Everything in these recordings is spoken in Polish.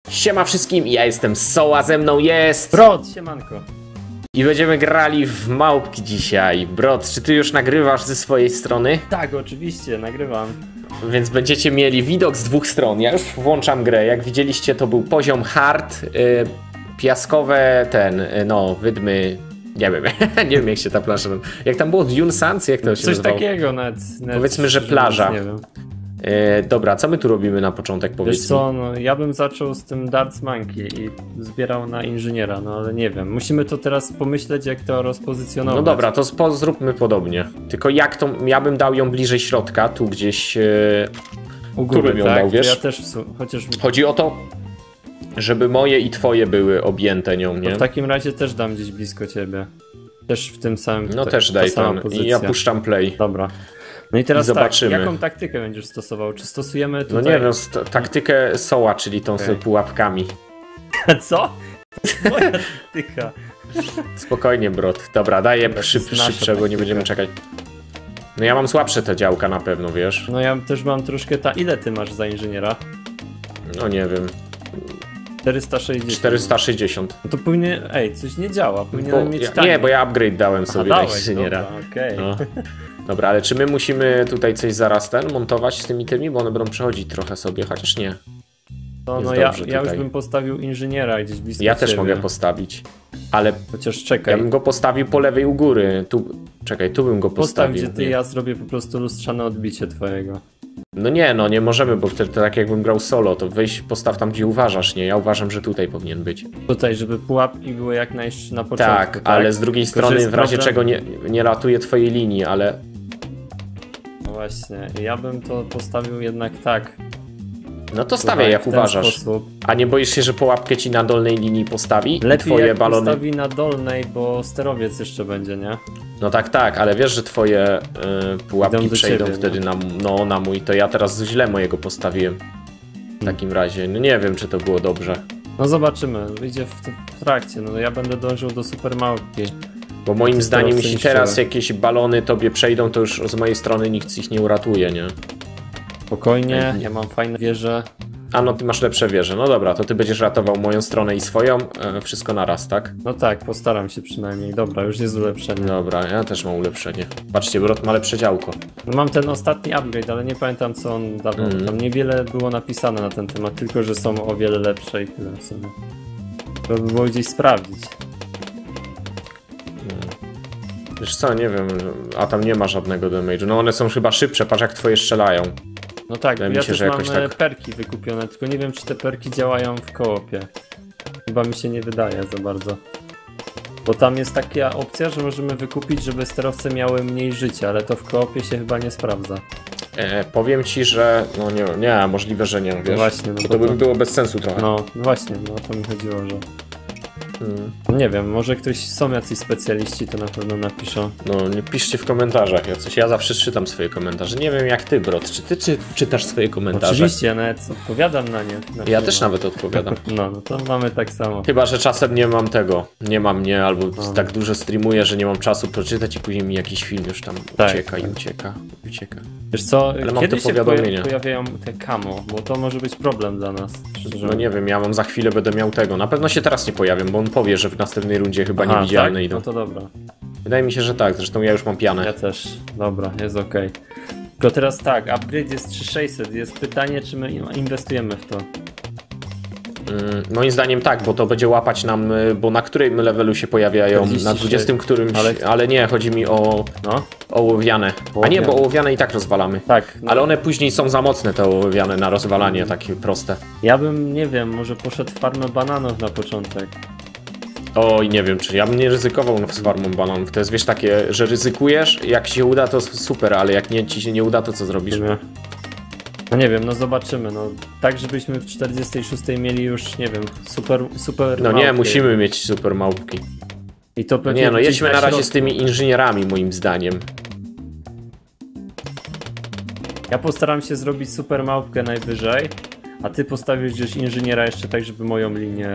Siema wszystkim, ja jestem Soła, ze mną jest Brod, siemanko. I będziemy grali w małpki dzisiaj. Brod, czy ty już nagrywasz ze swojej strony? Tak, oczywiście, nagrywam. Więc będziecie mieli widok z dwóch stron. Ja już włączam grę, jak widzieliście to był poziom hard, piaskowe wydmy, nie wiem, nie wiem jak się ta plaża, jak tam było Dune Sands, jak to się Coś nazywało? takiego nawet Powiedzmy, że plaża. Nie wiem. Dobra, co my tu robimy na początek, powiedz Wiesz co, no, ja bym zaczął z tym Darts Monkey i zbierał na inżyniera, no ale nie wiem. Musimy to teraz pomyśleć, jak to rozpozycjonować. No dobra, to zróbmy podobnie. Tylko jak to, ja bym dał ją bliżej środka, tu gdzieś, U góry, tu bym ją tak? dał, wiesz? Ja też, chociaż... Chodzi o to, żeby moje i twoje były objęte nią, nie? W takim razie też dam gdzieś blisko ciebie. Też w tym samym... No też daj tam i ja puszczam play. Dobra. No i teraz zobaczymy. tak, jaką taktykę będziesz stosował? Czy stosujemy tutaj... No nie wiem, taktykę Soła, czyli tą z pułapkami. Co? To moja taktyka. Spokojnie, Brod. Dobra, daję szybsze, bo nie będziemy czekać. No ja mam słabsze te działka na pewno, wiesz? No ja też mam troszkę Ile ty masz za inżyniera? No nie wiem. 460. 460. No to powinien... Ej, coś nie działa. Powinienem mieć taniej. Nie, bo ja upgrade dałem sobie na inżyniera. Dobra, okej. No. Dobra, ale czy my musimy tutaj coś zaraz montować z tymi, bo one będą przechodzić trochę sobie, chociaż nie. No ja już bym postawił inżyniera gdzieś blisko Ja też ciebie. mogę postawić, ale chociaż czekaj. Ja bym go postawił po lewej u góry. Tu, czekaj, tu bym go postawił. Postaw gdzie ty, ja zrobię po prostu lustrzane odbicie twojego. No nie możemy, bo wtedy tak jakbym grał solo, to weź postaw tam gdzie uważasz, nie? Ja uważam, że tutaj powinien być. Tutaj, żeby pułapki były jak na początku. Tak, ale z drugiej strony w razie czego nie ratuje twojej linii, ale... No właśnie, ja bym to postawił jednak tak. No to stawiaj jak uważasz. Sposób. A nie boisz się, że pułapkę ci na dolnej linii postawi? Lepiej twoje jak balony... postawi na dolnej, bo sterowiec jeszcze będzie, nie? No tak, ale wiesz, że twoje pułapki przejdą ciebie, wtedy na mój, to ja teraz źle mojego postawiłem. W takim razie, no nie wiem, czy to było dobrze. No zobaczymy, wyjdzie w trakcie, no ja będę dążył do super małpki. Bo moim zdaniem, jeśli teraz jakieś balony tobie przejdą, to już z mojej strony nikt ich nie uratuje, nie? Spokojnie, ja mam fajne wieże. A no, ty masz lepsze wieże. No dobra, to ty będziesz ratował moją stronę i swoją, wszystko naraz, tak? No tak, postaram się przynajmniej. Dobra, już jest ulepszenie. Dobra, ja też mam ulepszenie. Patrzcie, Brod ma lepsze działko. No mam ten ostatni upgrade, ale nie pamiętam co on dawał. Tam niewiele było napisane na ten temat, tylko że są o wiele lepsze i tyle w sumie. To by było gdzieś sprawdzić. Wiesz co, nie wiem, a tam nie ma żadnego damage'u. No one są chyba szybsze, patrz jak twoje strzelają. No tak, ja też mam tak... perki wykupione, tylko nie wiem czy te perki działają w koopie. Chyba mi się nie wydaje za bardzo. Bo tam jest taka opcja, że możemy wykupić, żeby sterowce miały mniej życia, ale to w koopie się chyba nie sprawdza. Powiem ci, że no nie, możliwe, że nie, wiesz. No właśnie, no to by było bez sensu trochę. No właśnie, no o to mi chodziło, że... Nie wiem, może są jacyś specjaliści, to na pewno napiszą. No, nie piszcie w komentarzach jakoś. Ja zawsze czytam swoje komentarze. Nie wiem jak ty, Brod, czy ty czytasz swoje komentarze? Oczywiście, ja nawet odpowiadam na nie. Ja też nawet odpowiadam. No to mamy tak samo. Chyba, że czasem nie mam tego. Nie mam mnie, albo tak dużo streamuję, że nie mam czasu przeczytać i później mi jakiś film już tam ucieka. Wiesz co, ale mam kiedy te się powiadomienia. pojawiają te camo? Bo to może być problem dla nas. No nie wiem, ja mam za chwilę będę miał tego. Na pewno się teraz nie pojawią, bo on powie, że w następnej rundzie chyba niewidzialne tak? idą. No to dobra. Wydaje mi się, że tak, zresztą ja już mam pianę. Ja też. Dobra, jest okej. Tylko teraz tak, upgrade jest 3600. Jest pytanie, czy my inwestujemy w to. Moim zdaniem tak, bo to będzie łapać nam, bo na którym levelu się pojawiają? 46. Na 20 którymś, ale nie, chodzi mi o ołowiane. A nie, bo ołowiane i tak rozwalamy. Tak. No. Ale one później są za mocne, te ołowiane na rozwalanie, takie proste. Ja bym, nie wiem, może poszedł w farmę bananów na początek. Oj, nie wiem, czy ja bym nie ryzykował z farmą bananów. To jest, wiesz, takie, że ryzykujesz, jak się uda, to super, ale jak ci się nie uda, to co zrobisz? No nie wiem, no zobaczymy, no tak żebyśmy w 46 mieli już, nie wiem, super No małpki. nie, musimy mieć super małpki. I to pewnie nie, no jedźmy na razie środku. z tymi inżynierami, moim zdaniem. Ja postaram się zrobić super małpkę najwyżej, a ty postawisz gdzieś inżyniera jeszcze tak, żeby moją linię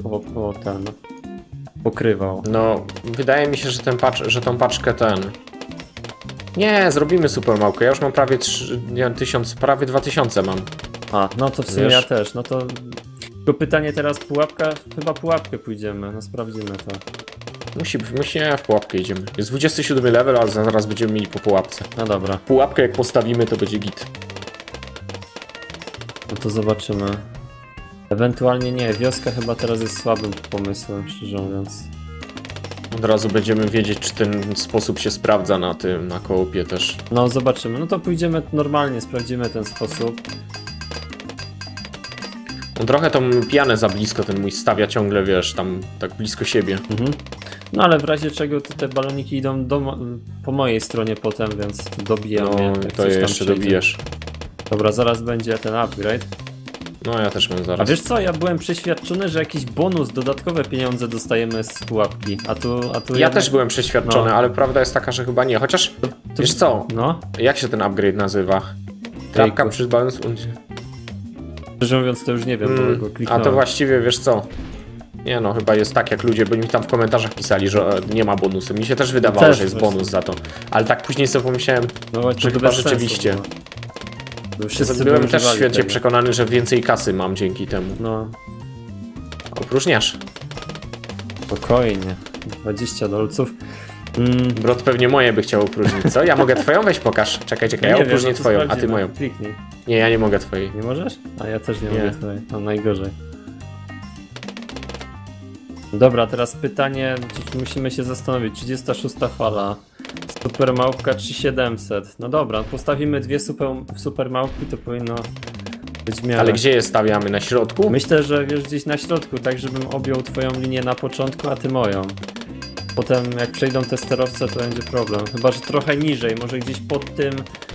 pokrywał. No, wydaje mi się, że tą paczkę Nie, zrobimy super małpkę. Ja już mam prawie 1000, prawie 2000 mam. A, no to w sumie ja też, no to... Tylko pytanie teraz, pułapka? Chyba pułapkę pójdziemy, no sprawdzimy to. Musi nie, w pułapkę idziemy. Jest 27 level, a zaraz będziemy mieli po pułapce. No dobra. Pułapkę jak postawimy, to będzie git. No to zobaczymy. Ewentualnie nie, wioska chyba teraz jest słabym pomysłem, szczerze mówiąc. Od razu będziemy wiedzieć, czy ten sposób się sprawdza na tym, na koopie też. No zobaczymy, no to pójdziemy normalnie, sprawdzimy ten sposób. On trochę tą pianę za blisko, ten mój stawia ciągle, wiesz, tam tak blisko siebie. Mhm. No ale w razie czego to te baloniki idą po mojej stronie potem, więc dobijam No, je. Jak to coś je tam jeszcze przyjdzie. dobijesz. Dobra, zaraz będzie ten upgrade. No, ja też mam A zaraz. wiesz co, ja byłem przeświadczony, że jakiś bonus, dodatkowe pieniądze dostajemy z pułapki, a tu Ja jednak... też byłem przeświadczony, No. ale prawda jest taka, że chyba nie. Chociaż, wiesz co, No, jak się ten upgrade nazywa? Trapka przy balans... szczerze mówiąc to już nie wiem, bo go A kliknąłem. to właściwie, wiesz co? Nie no, chyba jest tak jak ludzie, bo mi tam w komentarzach pisali, że nie ma bonusu. Mi się też wydawało, Też że jest właśnie. bonus za to. Ale tak później sobie pomyślałem, No właśnie, że to chyba bez sensu rzeczywiście. było. Bo wszyscy Byłem by też używali święcie tego. przekonany, że więcej kasy mam dzięki temu. No, Opróżniasz. spokojnie. 20 dolców. Brod pewnie moje by chciał opróżnić, co? Ja mogę twoją? Weź pokaż. Czekaj, ja nie opróżnię wiem, no to twoją, a ty sprawdzimy. moją. Kliknij. Nie, ja nie mogę twojej. Nie możesz? A ja też nie Nie. mogę twojej. No najgorzej. Dobra, teraz pytanie, musimy się zastanowić. 36 fala. Super małpka 3700. No dobra, postawimy dwie super małpki, to powinno być w miarę. Ale gdzie je stawiamy? Na środku? Myślę, że wiesz, gdzieś na środku, tak żebym objął twoją linię na początku, a ty moją. Potem jak przejdą te sterowce, to będzie problem. Chyba, że trochę niżej, może gdzieś pod tym...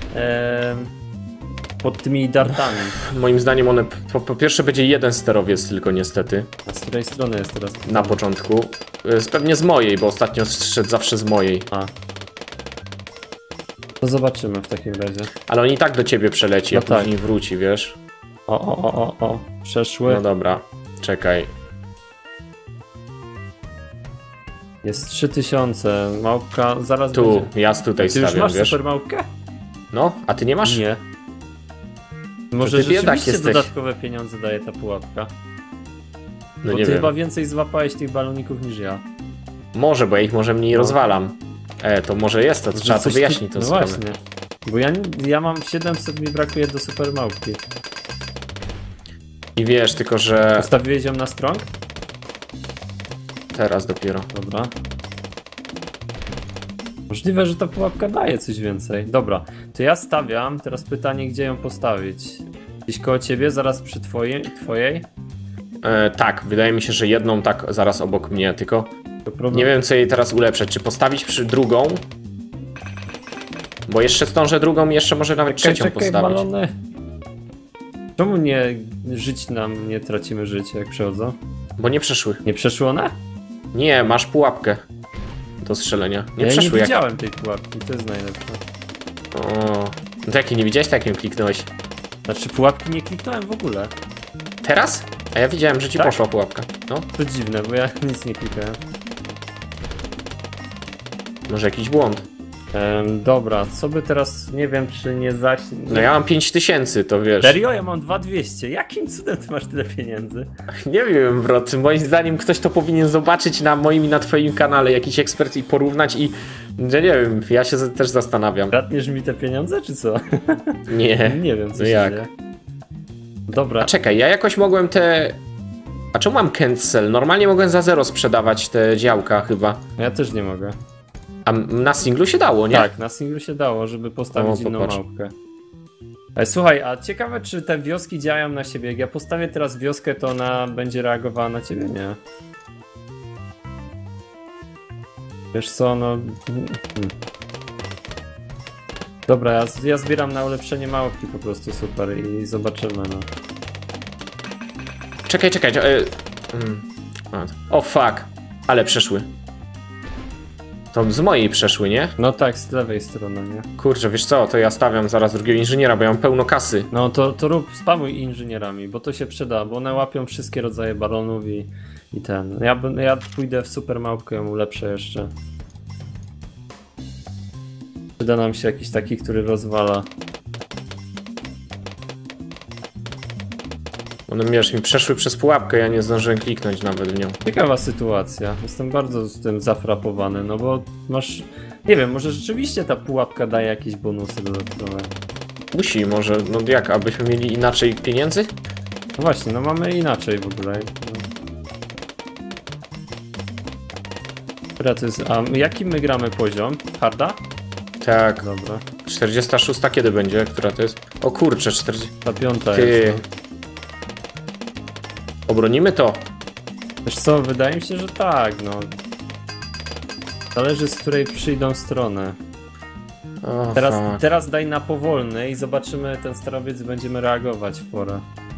pod tymi dartami. Moim zdaniem one, po pierwsze będzie jeden sterowiec tylko niestety, A z której strony jest teraz? na początku. Pewnie z mojej, bo ostatnio szedł zawsze z mojej. A. To zobaczymy w takim razie. Ale on i tak do ciebie przeleci, No a tak. później wróci, wiesz? O. Przeszły. No dobra, czekaj. Jest 3000. Małpka zaraz Tu, będzie. ja tutaj Ty już stawiam, masz wiesz? super małpkę? No, a ty nie masz? Nie. Może ty biedak rzeczywiście jesteś. dodatkowe pieniądze daje ta pułapka. No Bo nie ty wiem. chyba więcej złapałeś tych baloników niż ja. Może, bo ja ich może mniej No. rozwalam. To może jest to, Że trzeba to coś wyjaśnić ty... tą No sprawę. właśnie. Bo ja mam 700, mi brakuje do super małpki. I wiesz, tylko że Postawiłeś ją na strong? teraz dopiero. Dobra. Możliwe, że ta pułapka daje coś więcej. Dobra, to ja stawiam. Teraz pytanie, gdzie ją postawić? Gdzieś koło ciebie, zaraz przy twojej? Tak, wydaje mi się, że jedną tak zaraz obok mnie, tylko To problem. nie wiem co jej teraz ulepszać, czy postawić przy drugą? Bo jeszcze zdążę drugą i jeszcze może nawet trzecią postawić. balony. Czemu nie żyć nam, nie tracimy życia jak przychodzą? Bo nie przeszły. Nie przeszły one? Nie, masz pułapkę do strzelenia. Nie Ja nie przeszły. widziałem tej pułapki, to jest najlepsze. O, no to jakie nie widziałeś, tak ją kliknąłeś. Znaczy pułapki nie kliknąłem w ogóle. Teraz? A ja widziałem, że ci Tak? poszła pułapka. No, To dziwne, bo ja nic nie klikałem. może jakiś błąd. Dobra, co by teraz, nie wiem czy nie zaś... No ja mam 5000, to wiesz. Serio? Ja mam 2200. Jakim cudem ty masz tyle pieniędzy? Nie wiem, bro, moim zdaniem ktoś to powinien zobaczyć na moim i na twoim kanale, jakiś ekspert i porównać i... Że nie wiem, ja się też zastanawiam. Kradniesz mi te pieniądze, czy co? Nie. Nie wiem, co No się jak? dzieje. Dobra, A czekaj, ja jakoś mogłem te... A czemu mam cancel? Normalnie mogłem za 0 sprzedawać te działka chyba. ja też nie mogę. A na singlu się dało, nie? Tak, na singlu się dało, żeby postawić O, inną popatrz. małpkę. Słuchaj, a ciekawe czy te wioski działają na siebie. Jak ja postawię teraz wioskę, to ona będzie reagowała na ciebie? Nie. Wiesz co, no... Dobra, ja zbieram na ulepszenie małpki po prostu, super, i zobaczymy, no. Czekaj. O fuck. Ale przeszły. To z mojej przeszły, nie? No tak, z lewej strony, nie? Kurczę, wiesz co, to ja stawiam zaraz drugiego inżyniera, bo ja mam pełno kasy. No to rób, spamuj inżynierami, bo to się przyda, bo one łapią wszystkie rodzaje balonów i ten. Ja pójdę w super małpkę, ją ulepszę jeszcze. Przyda nam się jakiś taki, który rozwala. One, wiesz, mi przeszły przez pułapkę, ja nie zdążyłem kliknąć nawet w nią. Ciekawa sytuacja. Jestem bardzo z tym zafrapowany, no bo masz... Nie wiem, może rzeczywiście ta pułapka daje jakieś bonusy dodatkowe. Musi, może, no jak, abyśmy mieli inaczej pieniędzy? No właśnie, no mamy inaczej w ogóle. No. Która to jest... A jaki my gramy poziom? Harda? Tak. Dobra. 46 kiedy będzie? Która to jest? O kurczę, 40. Ta piąta Ty. jest. No. Obronimy to. Wiesz co, wydaje mi się, że tak, no. Zależy z której przyjdą stronę. O, Teraz daj na powolny i zobaczymy ten sterowiec, będziemy reagować w porę.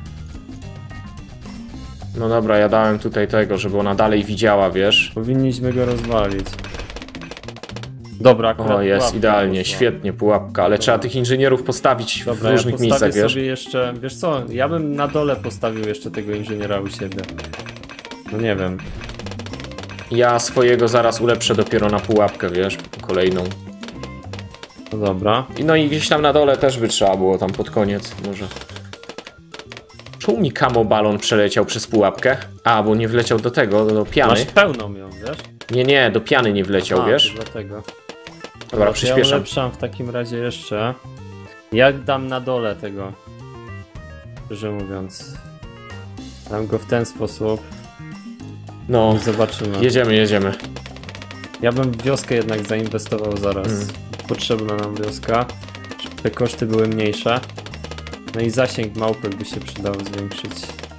No dobra, ja dałem tutaj tego, żeby ona dalej widziała, wiesz. Powinniśmy go rozwalić. Dobra, akurat O, jest pułapka idealnie, poszła. świetnie, pułapka, ale trzeba tych inżynierów postawić Dobra, w różnych ja miejscach, postawię wiesz. sobie jeszcze, wiesz co, ja bym na dole postawił jeszcze tego inżyniera u siebie. No nie wiem. Ja swojego zaraz ulepszę dopiero na pułapkę, wiesz, kolejną. No dobra. No i gdzieś tam na dole też by trzeba było, tam pod koniec może. Czemu mi camo balon przeleciał przez pułapkę? A, bo nie wleciał do tego, do piany. Masz pełną ją, wiesz? Nie, do piany nie wleciał, A, wiesz. to dlatego. Dobra, Ja przyspieszam. ulepszam w takim razie jeszcze. Jak dam na dole tego? Szczerze mówiąc. Dam go w ten sposób No, i zobaczymy. jedziemy. Ja bym w wioskę jednak zainwestował zaraz. Potrzebna nam wioska, żeby te koszty były mniejsze. No i zasięg małpek by się przydało zwiększyć.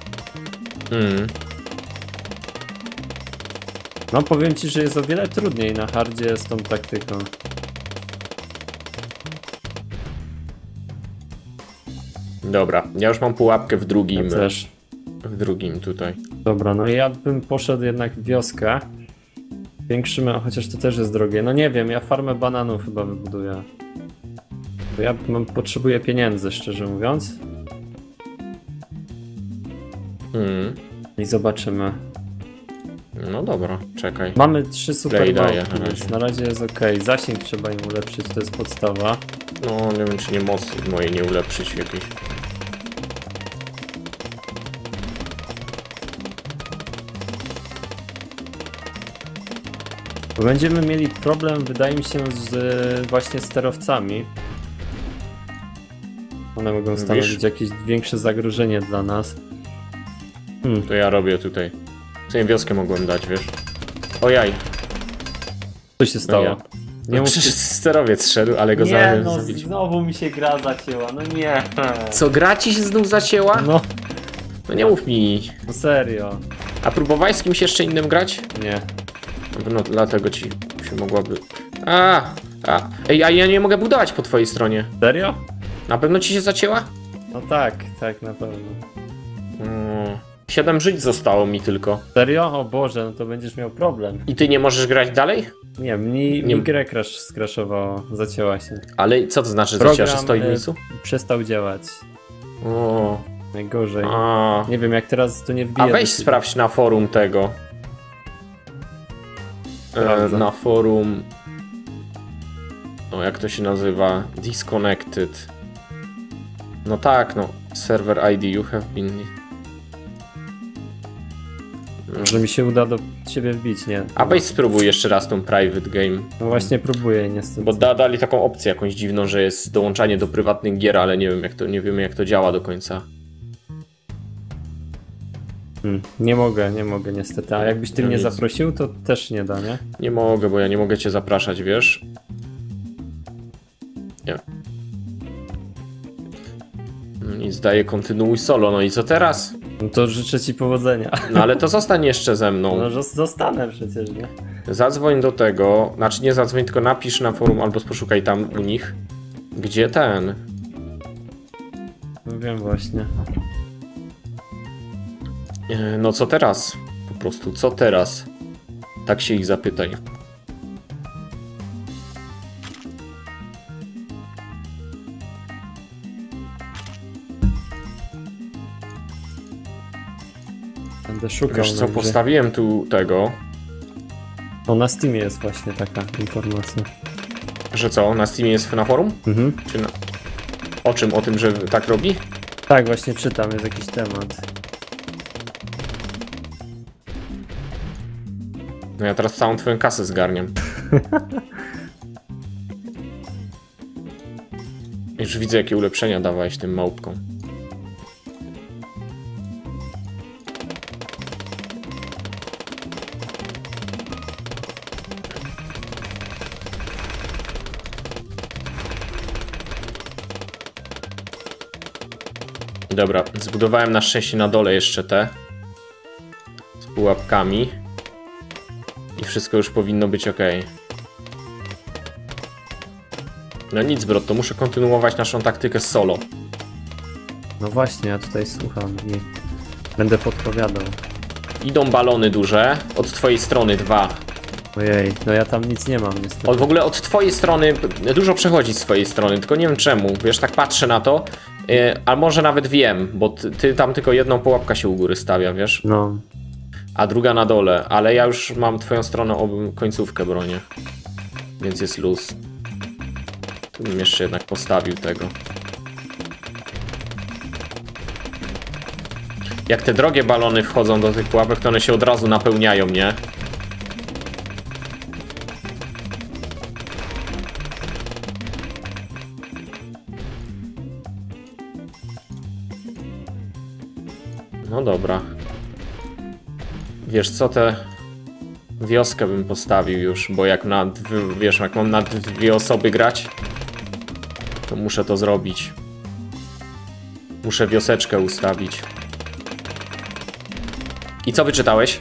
No powiem ci, że jest o wiele trudniej na hardzie z tą taktyką. Dobra, ja już mam pułapkę w drugim. Ja też. W drugim tutaj. Dobra, no ja bym poszedł jednak w wioskę. Większymy, chociaż to też jest drogie. No nie wiem, ja farmę bananów chyba wybuduję. Bo ja potrzebuję pieniędzy, szczerze mówiąc. I zobaczymy. No dobra, czekaj. Mamy 3 super Play daję małpki, na więc razie. na razie jest ok. Zasięg trzeba im ulepszyć, to jest podstawa. No, nie wiem, czy nie mocy mojej nie ulepszyć jakiejś. Bo będziemy mieli problem, wydaje mi się, z właśnie sterowcami. One mogą stanowić jakieś większe zagrożenie dla nas. To ja robię tutaj. Sobie wioskę mogłem dać, wiesz. Ojaj. Co się stało? ja. Nie mów... Przecież sterowiec szedł, ale go Nie, no zabiliśmy. znowu mi się gra zacięła, no nie. Co, gra ci się znów zacięła? No, No nie mów mi. no serio. A próbowałeś z kimś jeszcze innym grać? Nie. Na pewno dlatego ci się mogłaby... Ej, a ja nie mogę budować po twojej stronie. Serio? Na pewno ci się zacięła? No tak, tak na pewno. 7 żyć zostało mi tylko. Serio? O Boże, no to będziesz miał problem. I ty nie możesz grać dalej? Nie, mi grę skraszowało, zacięła się. Ale co to znaczy, że Program, się stoi w miejscu? Przestał działać. O, Najgorzej. a. Nie wiem, jak teraz to nie wbije. A weź do siebie. sprawdź na forum tego. Sprawdzę. Na forum. No, jak to się nazywa? Disconnected. No tak, no. Server ID you have been. Może mi się uda do ciebie wbić, nie? A weź spróbuj jeszcze raz tą private game. No właśnie próbuję niestety. Bo dali taką opcję jakąś dziwną, że jest dołączanie do prywatnych gier, ale nie wiemy jak to działa do końca. Nie mogę niestety. A jakbyś ty No mnie nic. zaprosił, to też nie da, nie? Nie mogę, bo ja nie mogę cię zapraszać, wiesz? Nie. Nic, daję kontynuuj solo, no i co teraz? No to życzę ci powodzenia. No ale to zostań jeszcze ze mną. No że zostanę przecież, nie? Zadzwoń do tego, znaczy nie zadzwoń, tylko napisz na forum albo poszukaj tam u nich. Gdzie ten? No wiem właśnie. No co teraz? Po prostu, co teraz? Tak się ich zapytaj. Będę szukał. Wiesz co, najwyżej. postawiłem tu tego, No na Steamie jest właśnie taka informacja. że co, na Steamie jest na forum? Mhm. Czy na... O czym? O tym, że tak robi? Tak, właśnie czytam, jest jakiś temat. No ja teraz całą twoją kasę zgarniam. Już widzę, jakie ulepszenia dawałeś tym małpkom. Dobra, zbudowałem na szczęście na dole jeszcze te z pułapkami i wszystko już powinno być ok. No nic, bro, to muszę kontynuować naszą taktykę solo. No właśnie, ja tutaj słucham i będę podpowiadał. Idą balony duże, od twojej strony 2. Ojej, no ja tam nic nie mam niestety. W ogóle od twojej strony dużo przechodzi z twojej strony, tylko nie wiem czemu, wiesz, tak patrzę na to, a może nawet wiem, bo ty tam tylko jedną pułapka się u góry stawia, wiesz? No. A druga na dole, ale ja już mam twoją stronę końcówkę bronię, więc jest luz. Tu bym jeszcze jednak postawił tego. Jak te drogie balony wchodzą do tych pułapek, to one się od razu napełniają, nie? No dobra. Wiesz co, tę wioskę bym postawił już, bo jak wiesz, jak mam na 2 osoby grać, to muszę to zrobić. Muszę wioseczkę ustawić. I co wyczytałeś?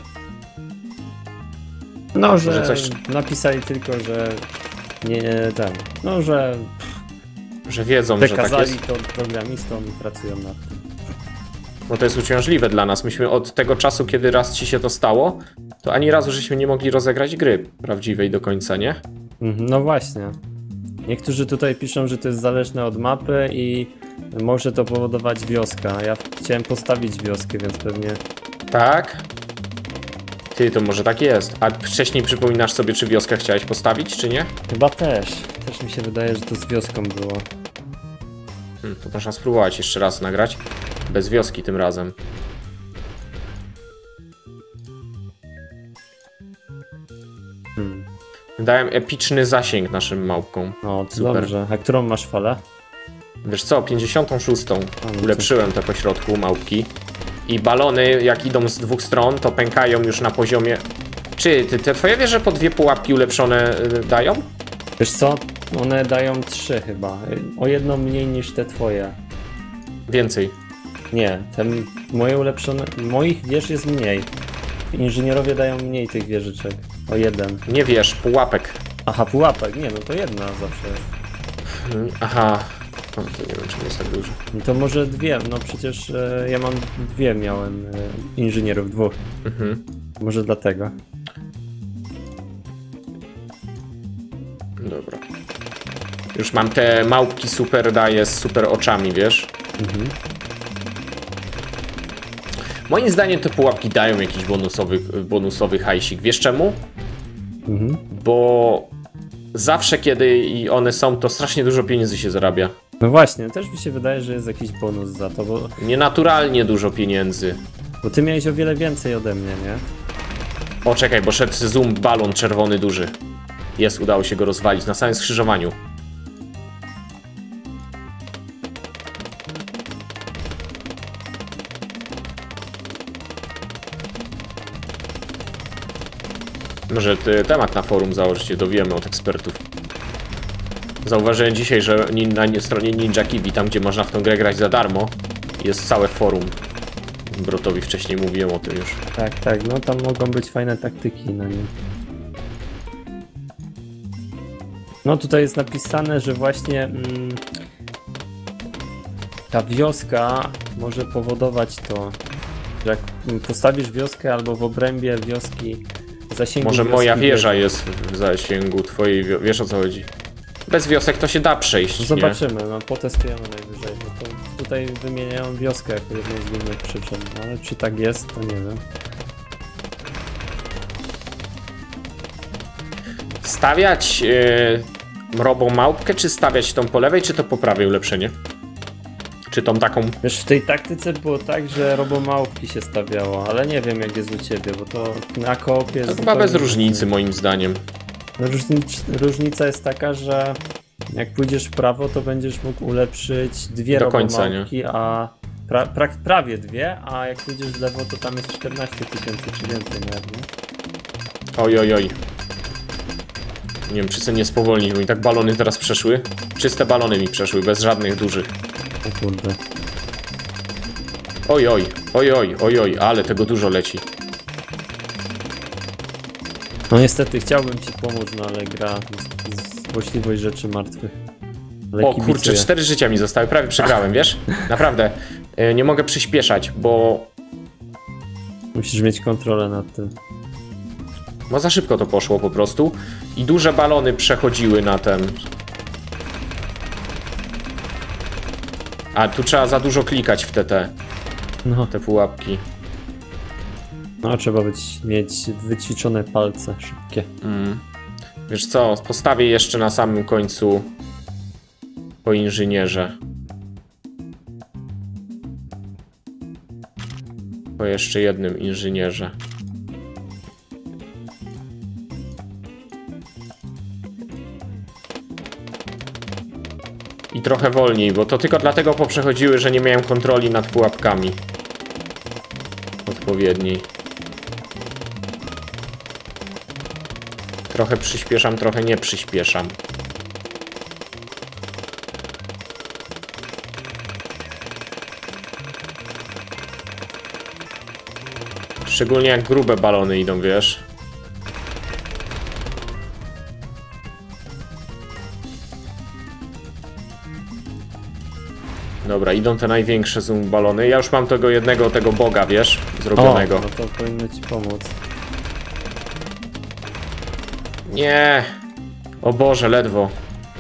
No, że coś napisali tylko, że nie tam. No, że wiedzą, że tak jest. to programistom i pracują nad tym. Bo to jest uciążliwe dla nas. Myśmy od tego czasu, kiedy raz ci się to stało, to ani razu żeśmy nie mogli rozegrać gry prawdziwej do końca, nie? No właśnie. Niektórzy tutaj piszą, że to jest zależne od mapy i może to powodować wioska. Ja chciałem postawić wioskę, więc pewnie... Tak? Ty, to może tak jest. A wcześniej przypominasz sobie, czy wioskę chciałeś postawić, czy nie? Chyba też. Też mi się wydaje, że to z wioską było. To można spróbować jeszcze raz nagrać. Bez wioski tym razem. Dałem epyczny zasięg naszym małpkom. O, super. Dobrze. A którą masz falę? Wiesz co, 56. Ulepszyłem te pośrodku małpki. I balony, jak idą z 2 stron, to pękają już na poziomie... Czy te twoje wieże po 2 pułapki ulepszone dają? Wiesz co? One dają 3 chyba. O jedno mniej niż te twoje. Więcej. Nie, moje ulepszone... Moich wież jest mniej. Inżynierowie dają mniej tych wieżyczek. O 1. Nie wiesz, pułapek. Aha, pułapek. Nie, no to jedna zawsze jest. Aha. No, to nie wiem, czemu jest tak dużo. No to może 2, no przecież ja mam 2 miałem inżynierów, 2. Może dlatego. Dobra. Już mam te małpki super, daję z super oczami, wiesz? Moim zdaniem te pułapki dają jakiś bonusowy hajsik. Wiesz czemu? Bo zawsze kiedy one są, to strasznie dużo pieniędzy się zarabia. No właśnie, też mi się wydaje, że jest jakiś bonus za to, bo... Nienaturalnie dużo pieniędzy. Bo ty miałeś o wiele więcej ode mnie, nie? O, czekaj, bo szedł zoom balon czerwony duży. Jest, udało się go rozwalić na samym skrzyżowaniu. Może temat na forum założycie, dowiemy od ekspertów. Zauważyłem dzisiaj, że na stronie Ninja Kiwi, tam gdzie można w tą grę grać za darmo, jest całe forum. Brotowi wcześniej mówiłem o tym już. Tak, tak, no tam mogą być fajne taktyki na nim. No tutaj jest napisane, że właśnie ta wioska może powodować to, że jak postawisz wioskę albo w obrębie wioski zasięgu może moja wieża jest w zasięgu twojej, wiesz o co chodzi? Bez wiosek to się da przejść, zobaczymy, no potestujemy najwyżej, bo to tutaj wymieniają wioskę jako jedną z głównych przyczyn, no, ale czy tak jest, to nie wiem. Stawiać robą małpkę, czy stawiać tą po lewej, czy to po prawej ulepszenie? Czy tą taką... Wiesz, w tej taktyce było tak, że robomałpki się stawiało, ale nie wiem jak jest u ciebie, bo to na koopie jest... To chyba bez różnicy moim zdaniem. Różnica jest taka, że jak pójdziesz w prawo, to będziesz mógł ulepszyć dwie Do końca, robomałpki, a prawie dwie, a jak pójdziesz w lewo, to tam jest 14 000 czy więcej nawet, nie? Oj, oj, oj. Nie wiem, czy chcę nie spowolnić, bo i tak balony teraz przeszły. Czyste balony mi przeszły, bez żadnych dużych. O kurde. Oj, oj, oj, oj, oj, oj, ale tego dużo leci. No niestety chciałbym ci pomóc, no ale gra złośliwość rzeczy martwych. Ale O kurczę, 4 życia mi zostały, prawie przegrałem, wiesz? Naprawdę, nie mogę przyspieszać, bo musisz mieć kontrolę nad tym. Bo za szybko to poszło po prostu. I duże balony przechodziły na ten. A tu trzeba za dużo klikać w te pułapki. No trzeba mieć wyćwiczone palce szybkie. Wiesz co, postawię jeszcze na samym końcu po inżynierze. Po jeszcze jednym inżynierze. I trochę wolniej, bo to tylko dlatego poprzechodziły, że nie miałem kontroli nad pułapkami odpowiedniej. Trochę przyspieszam, trochę nie przyspieszam. Szczególnie jak grube balony idą, wiesz? Dobra, idą te największe zoom balony. Ja już mam tego jednego, tego boga, wiesz? Zrobionego. O, no to powinno ci pomóc. Nie! O Boże, ledwo.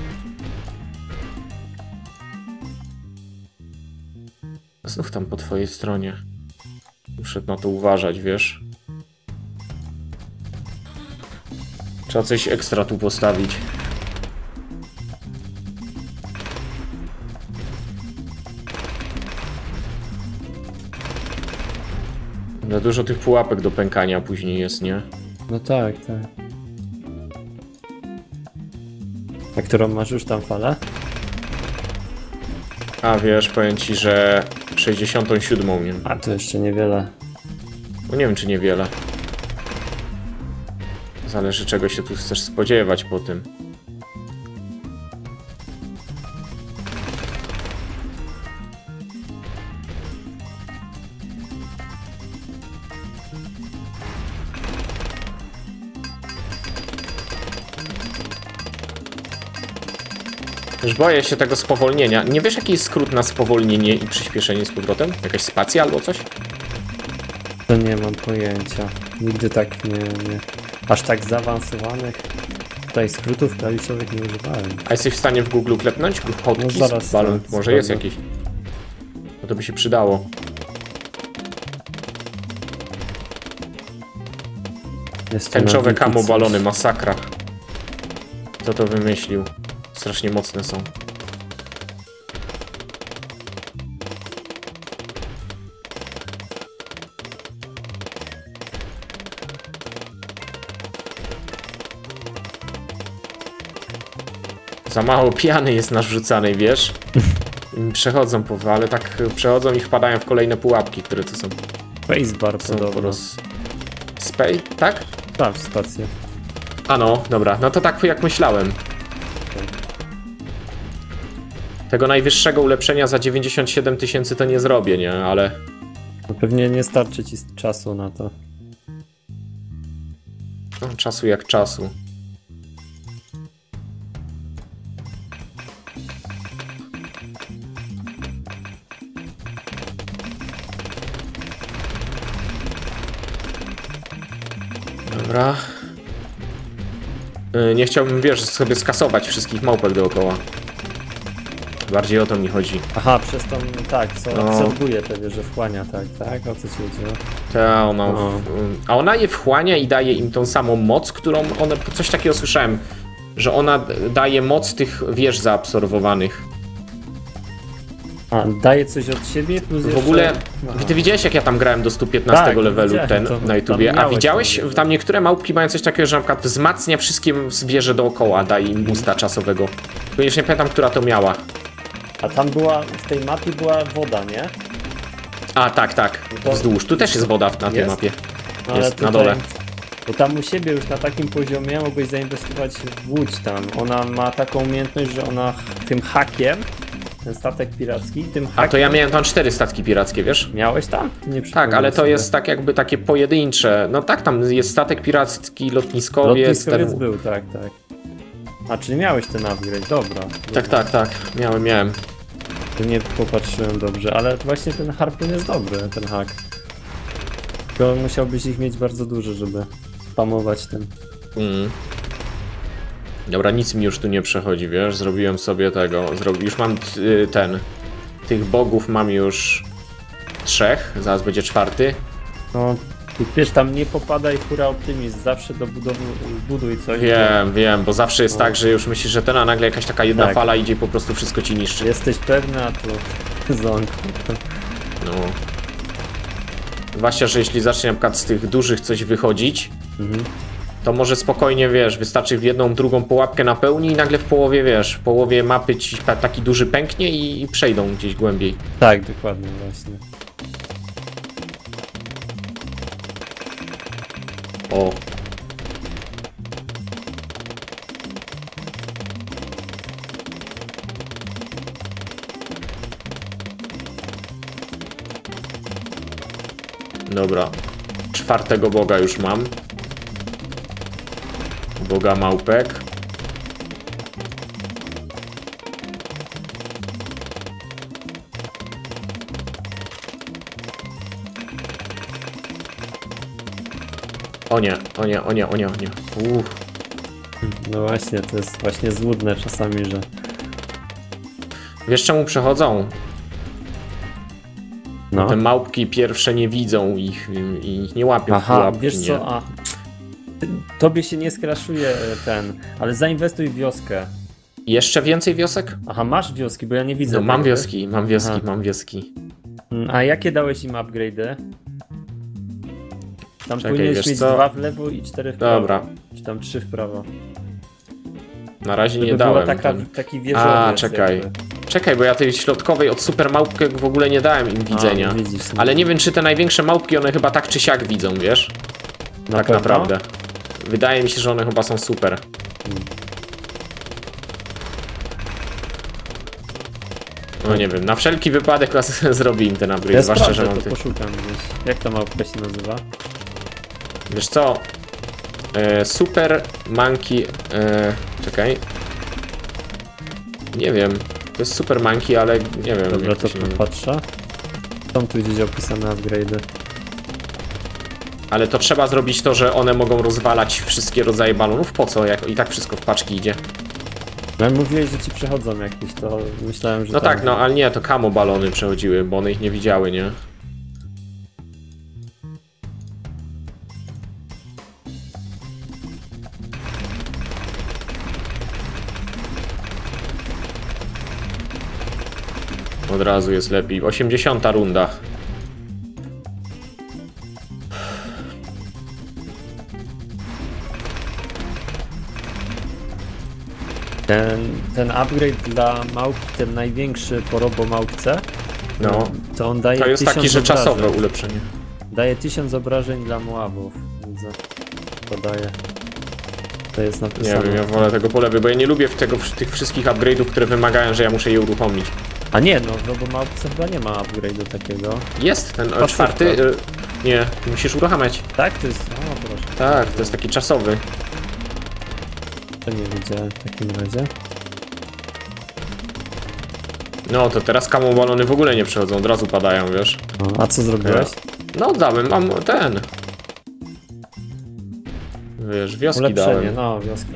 Znów tam po twojej stronie. Muszę na to uważać, wiesz? Trzeba coś ekstra tu postawić. Za dużo tych pułapek do pękania później jest, nie? No tak, tak. A którą masz już tam falę? A wiesz, powiem ci, że 67, nie? A to jeszcze niewiele. No nie wiem, czy niewiele. Zależy, czego się tu chcesz spodziewać po tym. Już boję się tego spowolnienia. Nie wiesz, jaki jest skrót na spowolnienie i przyspieszenie z powrotem? Jakaś spacja albo coś? To nie mam pojęcia. Nigdy tak nie... Aż tak zaawansowanych tutaj skrótów klawiszowych nie używałem. A jesteś w stanie w Google klepnąć? Hotkeys? No zaraz. Balon. Może jest jakiś. No to by się przydało. Tęczowe camo balony, masakra. Kto to wymyślił? Strasznie mocne są. Za mało piany jest narzucanej, wiesz? Przechodzą ale tak przechodzą i wpadają w kolejne pułapki, które tu są. Spacebar podobno. Tak? Tak, stacja. A no, dobra, no to tak jak myślałem. Tego najwyższego ulepszenia za 97 000 to nie zrobię, nie? Ale... No pewnie nie starczy ci czasu na to. No, czasu jak czasu. Dobra. Nie chciałbym, wiesz, sobie skasować wszystkich małpek dookoła. Bardziej o to mi chodzi. Aha, przez tą, tak, co absorbuje te, że wchłania, tak, o co ci chodziło? A ona je wchłania i daje im tą samą moc, którą one, coś takiego słyszałem, że ona daje moc tych wież zaabsorbowanych. A, daje coś od siebie plus W ogóle, Aha. ty widziałeś jak ja tam grałem do 115 Tak, levelu widziałem, na YouTubie, a widziałeś, tam, tam niektóre małpki mają coś takiego, że na przykład wzmacnia wszystkim zwierzę dookoła, daje im boosta czasowego. Tylko już nie pamiętam, która to miała. A tam była, w tej mapie była woda, nie? A, tak, To- wzdłuż. Tu też jest woda na tej Jest? mapie. No, ale Jest na tutaj- dole. Bo tam u siebie już na takim poziomie mogłeś zainwestować w łódź tam. Ona ma taką umiejętność, że ona tym hakiem, ten statek piracki, tym hakiem... A to ja miałem tam 4 statki pirackie, wiesz? Miałeś tam? Nie Tak, ale to sobie. jest tak jakby takie pojedyncze. No tak, tam jest statek piracki, lotniskowiec. Lotniskowiec ten... był, tak. A, czyli miałeś ten upgrade, dobra. Tak, miałem. Tu nie popatrzyłem dobrze, ale właśnie ten harpun jest dobry, ten hak. Tylko musiałbyś ich mieć bardzo dużo, żeby spamować ten. Dobra, nic mi już tu nie przechodzi, wiesz? Zrobiłem sobie tego. Już mam tych bogów mam już 3, zaraz będzie 4. No, tu wiesz, tam nie popadaj hura optymizm, zawsze do budowy buduj coś. Wiem, bo zawsze jest tak, że już myślisz, że a nagle jakaś taka jedna Tak. fala idzie i po prostu wszystko ci niszczy. Jesteś pewny, a tu ząg. No. Zwłaszcza, że jeśli zacznie na przykład z tych dużych coś wychodzić, to może spokojnie, wiesz, wystarczy w jedną, drugą pułapkę napełni i nagle w połowie, wiesz, w połowie mapy ci taki duży pęknie i przejdą gdzieś głębiej. Tak, dokładnie, właśnie. O. Dobra. 4. boga już mam. Boga małpek. O nie. No właśnie, to jest właśnie złudne czasami, że... Wiesz czemu przechodzą? No. Te małpki pierwsze nie widzą ich i ich nie łapią w Aha, pułapki, wiesz nie? co, tobie się nie skraszuje ten, ale zainwestuj w wioskę. Jeszcze więcej wiosek? Aha, masz wioski, bo ja nie widzę. No mam tego. wioski. Aha. Mam wioski. A jakie dałeś im upgrade'y? Tam Czekaj, powinieneś wiesz mieć co? 2 w lewo i 4 w prawo. Dobra. Czy tam 3 w prawo. Na razie Żeby nie była dałem. taki wieżowiec. A, czekaj. jakby. Czekaj, bo ja tej środkowej od super małpek w ogóle nie dałem im widzenia. A, widzisz, no. Ale nie wiem, czy te największe małpki, one chyba tak czy siak widzą, wiesz? Na Tak pewno? naprawdę. Wydaje mi się, że one chyba są super. No nie wiem, na wszelki wypadek zrobię im ten upgrade, Ja zwłaszcza, że sprawdzę, mam to tych... poszukam gdzieś. Jak ta małpka się nazywa? Wiesz co? Super Monkey... czekaj. Nie wiem. To jest Super Monkey, ale nie wiem. Dobra, jak to się nazywa. popatrzę. Są tu gdzieś opisane upgrade'y. Ale to trzeba zrobić to, że one mogą rozwalać wszystkie rodzaje balonów. Po co? Jak i tak wszystko w paczki idzie. No ale mówiłeś, że ci przechodzą jakieś, to myślałem, że No tam... tak, no ale nie, to kamo balony przechodziły, bo one ich nie widziały, nie? Od razu jest lepiej. 80. runda. Ten upgrade dla małp, ten największy po robomałpce, No. to on daje To jest 1000 taki, że obrażeń. czasowe ulepszenie. Daje 1000 obrażeń dla Moabów. Widzę. Podaje. To jest Nie napisane. wiem, ja wolę tego po lewej, bo ja nie lubię tych wszystkich upgrade'ów, które wymagają, że ja muszę je uruchomić. A nie, no w robomałpce chyba nie ma upgrade'u takiego. Jest ten Pasywka. 4. Nie, musisz uruchamiać. Tak? To jest... O, proszę. Tak, to jest taki czasowy. To nie widziałem w takim razie. No to teraz kamo balony w ogóle nie przechodzą, od razu padają, wiesz. O, a co zrobiłeś? No dałem, mam ten. Wiesz, wioski Ulepszenie, dałem. no wioska.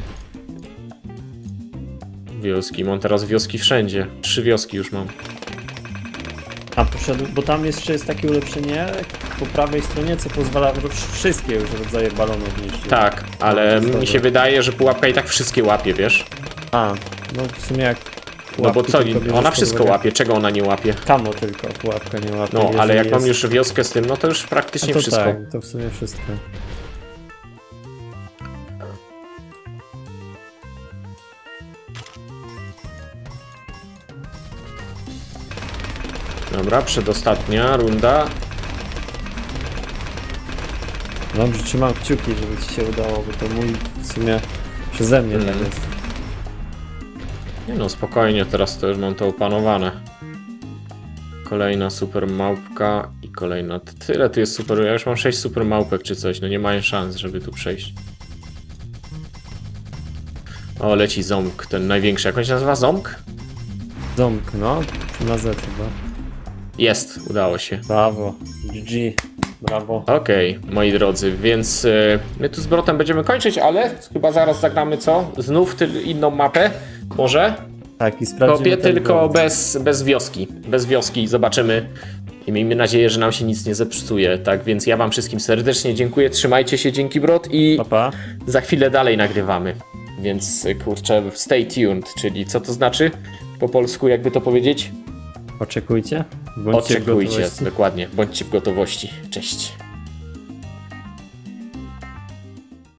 Wioski, mam teraz wioski wszędzie. 3 wioski już mam. A poszedł, bo tam jeszcze jest takie ulepszenie po prawej stronie, co pozwala wszystkie już rodzaje balonów niszczyć. Tak, ale No, to mi się dobra. wydaje, że pułapka i tak wszystkie łapie, wiesz. A, no w sumie jak No bo pułapki co, tylko bierzesz ona pod wszystko uwagę. łapie, czego ona nie łapie? Kamo tylko pułapka nie łapie. No, ale jeżeli jak mam jest... już wioskę z tym, no to już A praktycznie to wszystko. tak, to w sumie wszystko. Dobra, przedostatnia runda. Dobrze, trzymam kciuki, żeby ci się udało, bo to mój w sumie przeze mnie tak jest. Nie no, spokojnie, teraz to już mam to opanowane. Kolejna super małpka i kolejna... Tyle tu jest super, ja już mam 6 super małpek czy coś, no nie mają szans, żeby tu przejść. O, leci ząbk, ten największy, jak on się nazywa? Ząbk? Ząbk, no, na Z chyba. Jest, udało się. Brawo, GG, brawo. Okej, moi drodzy, więc my tu z Brotem będziemy kończyć, ale chyba zaraz zagramy co? Znów inną mapę, może? Tak, i sprawdzimy Kopię ten tylko błąd. bez wioski. Bez wioski zobaczymy. I miejmy nadzieję, że nam się nic nie zepsuje. Tak więc ja wam wszystkim serdecznie dziękuję. Trzymajcie się, dzięki Brot i Pa, pa. za chwilę dalej nagrywamy. Więc kurczę, stay tuned, czyli co to znaczy po polsku, jakby to powiedzieć? Oczekujcie. Bądźcie w Oczekujcie, gotowości. dokładnie. Bądźcie w gotowości. Cześć.